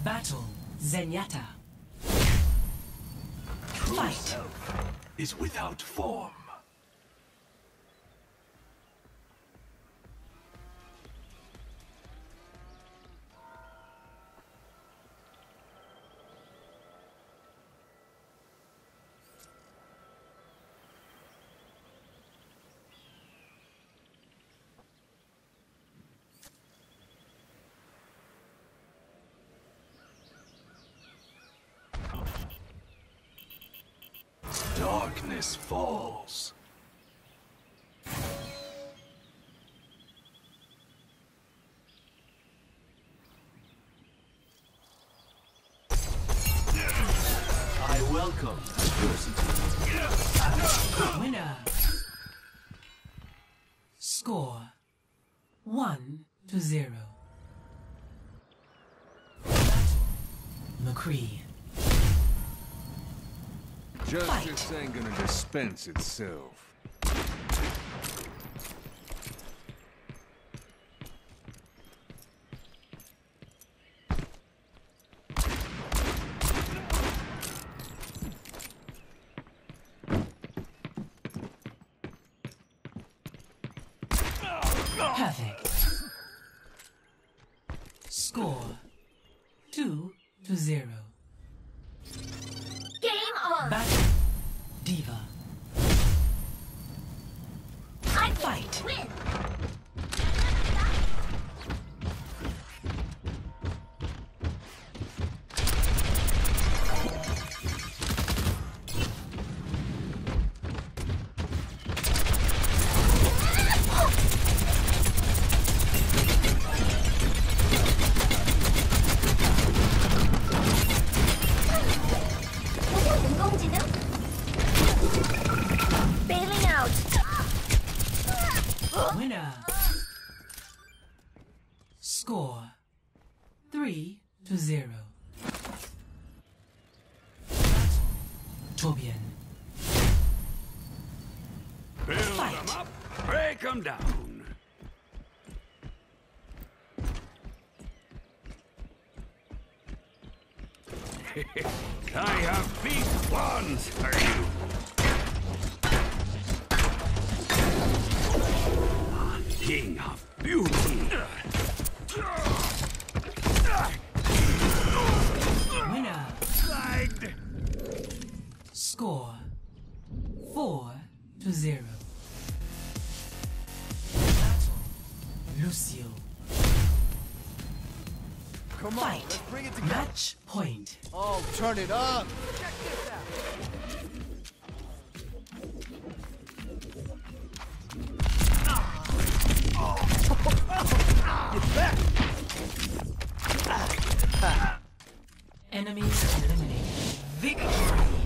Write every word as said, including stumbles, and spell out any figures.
Battle Zenyatta. Fight. Is without form. Darkness falls. I welcome adversity. Winner. Score one to zero. McCree. Justice ain't gonna dispense itself. Perfect. Score two to zero. Game on! Battle Diva. I Fight. win! Bailing out. Winner. Score three to zero. Torbjorn. Build Fight. them up, break them down. I have big plans for you. A king of beauty. Winner. Flagged. Score four to zero. Lucio. Come on, Fight. let's bring it together. Match point. Oh, turn it up. Check this out. Get back. Enemies eliminated. Victory.